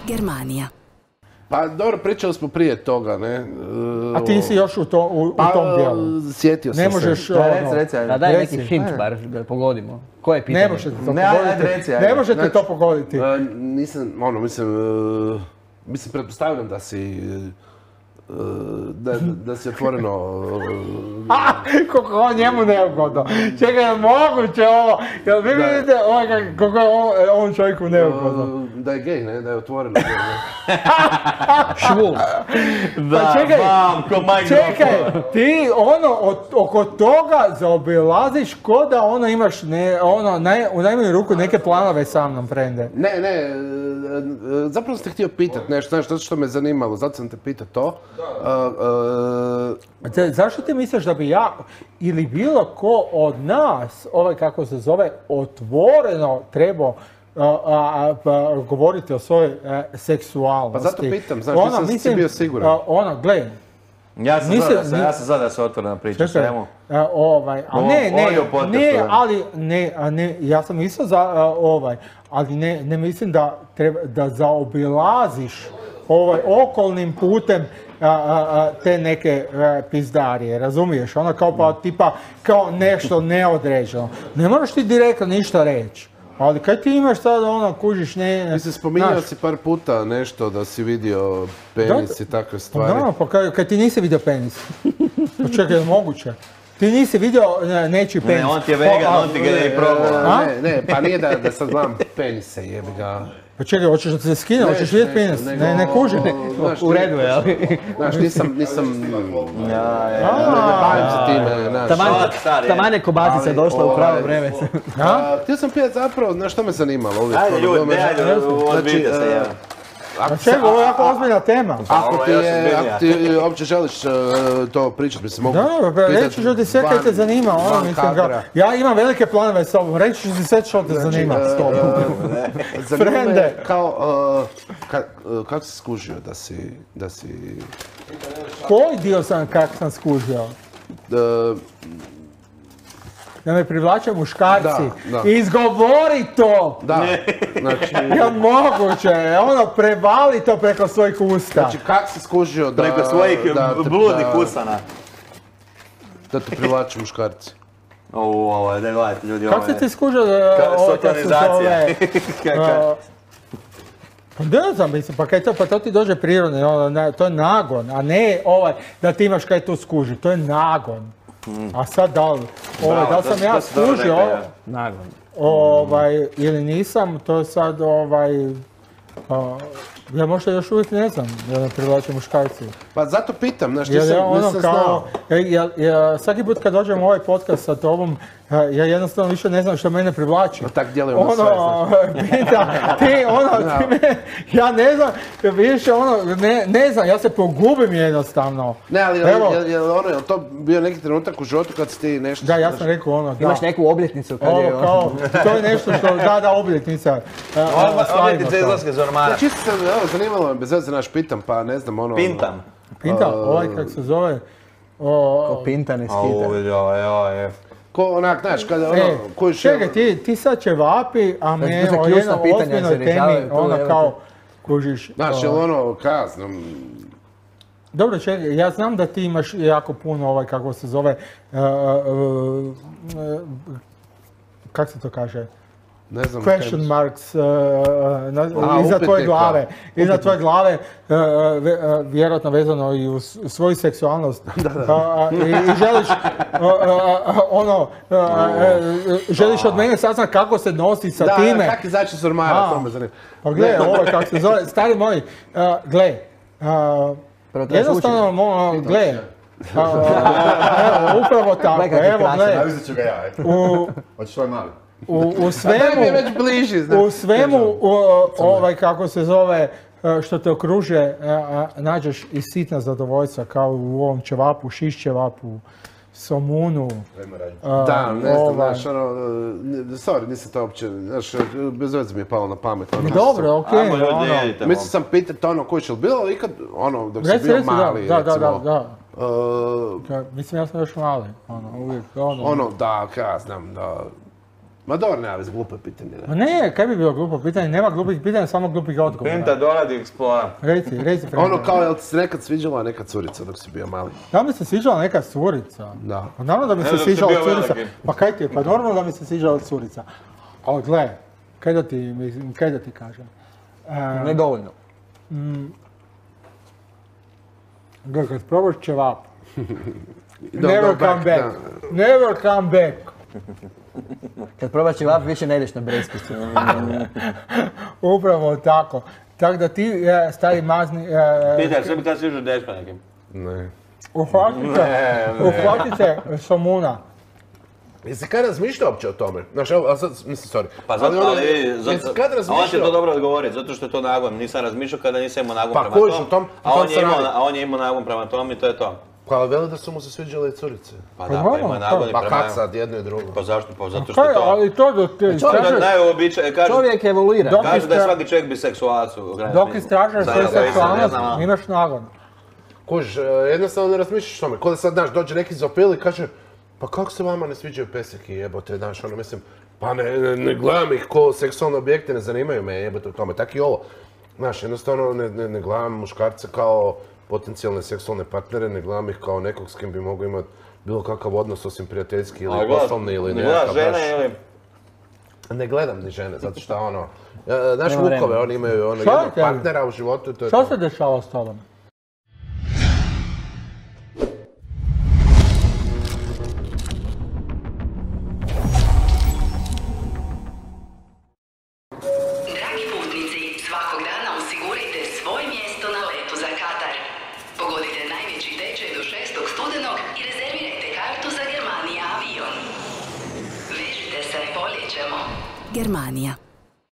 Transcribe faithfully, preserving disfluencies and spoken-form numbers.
Germanija. Pa dobro, pričali smo prije toga, ne? A ti si još u, to, u, u pa, tom dijelu. Sjetio sam ne možeš, se. ono, Reci, reci, Da, daj reci. neki hint bar da pogodimo. Koje je pitanje? Ne možete to Ne, ajde, pogoditi. reci, ajde. Ne možete Znači, to pogoditi. E, nisam, ono, mislim, e, mislim, pretpostavljam da si, e, da, da si otvoreno... A, koliko je on njemu neugodno. Čekaj, je moguće ovo? Jel vi Da. vidite ovaj, kak- koliko je on, ovom čovjeku neugodno? e, da je gej, ne? Da je otvoreno gej, ne? Švul. Pa čekaj, bam, ko Mike čekaj, ti ono od, oko toga zaobilaziš ko da ono imaš ne, ono, naj, u najmanju ruku neke planove sa mnom, frende. Ne, ne, e, e, zapravo sam te htio pitat nešto, znaš, zato što me zanimalo, zato sam te pitao to. E, e, Te- Zašto ti misliš da bi ja ili bilo ko od nas, ovaj kako se zove, otvoreno trebao a, a, a, pa, govoriti o svojoj e, seksualnosti? Pa zato pitam, znaš, nisam si bio siguran. a, Ono, gle, Ja sam Mislim, za da se, ni- ja sam za da se otvorena priča čekaj, svemu. a, ovaj, a Ovo- ne, ne, audio podcast, ne, ovaj. ali, ne, a ne, ja sam isto za a, ovaj, ali ne, ne mislim da treba, da zaobilaziš ovaj okolnim putem a, a, a, te neke a, pizdarije, razumiješ? Ono kao pa tipa, kao nešto neodređeno. Ne moraš ti direktno ništa reći. Ali kaj ti imaš sad ono, kužiš ne... Mislim, spominjao znaš, si par puta nešto da si vidio penis i takve Pa stvari. da, pa kaj, kaj ti nisi vidio penis? Pa čekaj, je li moguće? Ti nisi vidio ne, nečiji penis? Ne, on ti je vegan, Pa, on ti ga ne E, probao. A? Ne, ne, pa nije da, da sad gledam penise, jebi ga. Pa čekaj, hoćeš da se skine, hoćeš vidjeti penis? nego- Ne, ne kužim. Znaš, U redu je, ali... Znaš, nisam, nisam, Ja, ne ja. bavim se time, znaš. Taman, Sad, sad je. taman je kobatica Ali, došla u pravo ovaj, vreme. A, htio sam pitati zapravo, znaš što me zanimalo uvijek? Ajde ono, ljudi, bilo me- ne, ajde, odbijte se, Znači, jel? ako Pa se- čekaj, ovo je jako ozbiljna tema. Ako Ovo ti, je još je, ozbiljnija. ako ti uopće želiš uh, to pričati, mislim, mogu Da, pa pitat reći ću ti sve kaj te van- zanima, ono, van mislim, kao, kadra. ja imam velike planove s tobom, reći ću ti sve što te zanima s tobom. Zanima me Frende. kao, uh, ka, uh, kako si skužio da si, da si, Koji dio sam, kak sam skužio? uh, Da me privlače muškarci. Da, da. Izgovori to! da, znači, Jel moguće? Ono, prevali to preko svojih usta. znači kak si skužio da, Preko svojih da, te- bludnih da, usana. da te privlače muškarci? O, ovo je, da gledajte ljudi, ovo Kako si je... ti skužio da Ka- ovo kako se Sotonizacija. zove? Ka- ka- a, Pa ne znam, mislim, pa kaj to, pa to ti dođe prirodno, ono, ne, to je nagon, a ne ovaj, da ti imaš kaj tu skuži, to je nagon. A sad da li, ovaj, da li sam to- ja to si dobro skužio, rekao, ja. Nagon. ovaj, ili nisam, to je sad, ovaj, a, ja možda još uvijek ne znam, da me privlače muškarci. Pa zato pitam, znaš, Jer nisam, ja ono nisam kao, znao. ja, ja, svaki put kad dođem u ovaj podcast sa tobom, ja ja jednostavno više ne znam što mene privlači. No, tak djelujemo na sve, Ono, pita, ti, ono, ti me, ja ne znam, više ono, ne, ne znam, ja se pogubim jednostavno. Ne, ali Evo. je, je, je, ono, je li to bio neki trenutak u životu kad si ti nešto... Da, ja sam rekao ono, da. Imaš neku obljetnicu kad je... Ovo kao, to je nešto što, da, da, obljetnica. a, a, Ovo slavimo je to. izlaske iz ormara. Da, čisto sam, evo, zanimalo me, bez veze, naš pitam, pa ne znam, ono... Pintam. Pinta, ovaj kak se zove, o, Pinta ne Au, skida. joj, joj, joj. Ko onak, znaš, kada ono, E, kojiš... čekaj, ti, ti sad će vapi, a Znači, me to su o ključna jednoj pitanja ozbiljnoj se rješavaju temi, tu, ono evo kao, te. kužiš. Znaš, o, jel ono, kaznom... Dobro, čekaj, ja znam da ti imaš jako puno ovaj, kako se zove, uh, uh, uh, kak se to kaže? Ne znam... Question kaj- marks uh, na, A, iza tvoje upitnika. glave. Iza tvoje glave, uh, ve- uh, vjerojatno vezano i uz svoju seksualnost. Uh, i, I želiš, uh, uh, ono, uh, uh, želiš od mene saznat kako se nosi sa Da, time. da, kak izaći iz ormara, A. to me zanima. Pa gle, Ne. ovo kako se zove, stari moj, uh, gle, uh, Prvo trebaš jednostavno, mo, gle, uh, evo, upravo tako, Gle kak je evo, krasan. gle, Navisat ću ga ja, eto. u, Hoćeš svoj mali? u, u A daj mi svemu, je već bliži, znaš. u svemu, u, ovaj, kako se zove, uh, što te okružuje, uh, uh, nađeš i sitna zadovoljstva, kao u ovom ćevapu, šiš ćevapu, somunu. uh, Da, ne znam, ovaj. znaš, ono, ne- sorry, nisam to uopće, znaš, bez veze mi je palo na pamet. Ono, Dobro, okej, Ajmo ljudi, ono, jedite Mislio sam pitat ono, koji će li bilo ikad, ono, dok si reci, bio reci, da, mali, da, da, recimo, da, da. uh, Ka- Mislim, ja sam još mali, ono, uvijek, ono, ono, da, ka ja znam, da, Ma dobro, nema veze, glupo je pitanje. Ma ne, kaj bi bilo glupo pitanje? Nema glupih pitanja, samo glupih odgovora. Pinta doradi eksplora. Reci, reci. Ono kao, jel ti se nekad sviđala neka curica dok si bio mali? Da mi se sviđala neka curica. Da. Pa naravno da mi Ne, se dok si sviđala bio curica. veliki. Pa kaj ti je, pa normalno da mi se sviđala curica. Ali gle, kaj da ti, mislim, kaj da ti kažem? E, Ne dovoljno. gle, kad probaš ćevap, Don't never go come back. da. Never come back. Kad probaš ćevap, više ne ideš na breskicu. Upravo tako. Tako da ti, e, stari mazni, e, Pitaj, sve bi kad sviđu dečka nekim. Ne. uhvatite, uhvatite somuna. Jesi kad razmišljao uopće o tome? Znaš, evo, a sad, mislim, sorry. Pa zato, ono, ali, jesi zato, kad a on će razmišljao? to dobro odgovoriti, zato što je to nagon. Nisam razmišljao kada nisam imao nagon Pa, prema kužiš, tom, u tom- u a tom on se je imao, radi. a on je imao nagon prema tom i to je to. Pa veli da su mu se sviđale i curice. Pa Pa da, pa normalno, ima nagon i Pa prema... kak sad, jedno i drugo? Pa zašto? Pa zato što Kaj, je to... ali to dok te To je istražuješ, najobičaj, kažu, Čovjek evoluira. Dok- kažu da je istra- svaki čovjek biseksualac u krajnjem dok smislu. istražuješ Za svoju jednog koji se ne seksualnost, zna, imaš nagon. Kužiš, e, jednostavno ne razmišljaš o tome. Ko da sad, znaš, dođe neki zopil i kaže pa kako se vama ne sviđaju peseki, jebote, znaš, ono, mislim, pa ne, ne, ne gledam ih ko seksualne objekte, ne zanimaju me, jebote, u tome. Tako i ovo. Znaš, jednostavno ne, ne, ne gledam muškarce kao potencijalne seksualne partnere, ne gledam ih kao nekog s kim bi mogu imati bilo kakav odnos osim prijateljski ili A gledaš- poslovni ili ne nekakav, gledaš znaš. žene ili... Ne gledam ni žene, zato što ono, e, znaš Nema Vukove, vremena. oni imaju ono Šta jednog je tebi? partnera u životu i to je Šta to. se dešava s tobom? Dragi putnici, svakog dana osigurajte svoje mjesto na letu za Katar. Pogodite najveći tečaj do šestog studenog i rezervirajte kartu za Germanija avion. Vežite se, poljećemo. Germanija.